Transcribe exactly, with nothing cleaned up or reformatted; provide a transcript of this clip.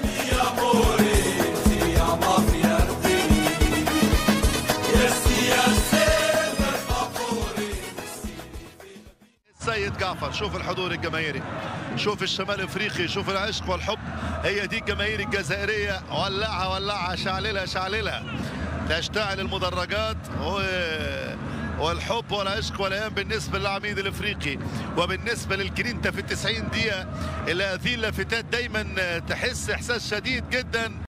سيد جعفر، شوف الحضور الجماهيري، شوف الشمال افريقي، شوف العشق والحب. هي دي الجماهير الجزائريه، ولعها ولعها، شعللها شعللها، تشتعل المدرجات و... والحب والعشق والايام بالنسبه للعميد الافريقي. وبالنسبه للجرينتا في التسعين دقيقه اللي هذه اللافتات دايما تحس احساس شديد جدا.